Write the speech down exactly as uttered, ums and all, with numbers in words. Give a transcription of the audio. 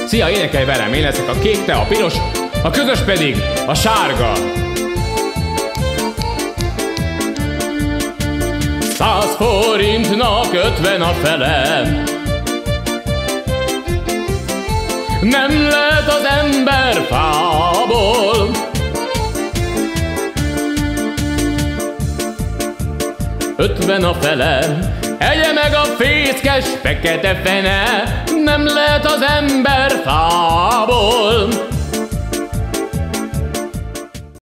Szia, énekelj velem, én leszek a kék, te a piros, a közös pedig a sárga. Száz forintnak ötven a fele. Nem lehet az ember fából. Ötven a fele, egye meg a fészkes fekete fene. Nem lehet az ember fából.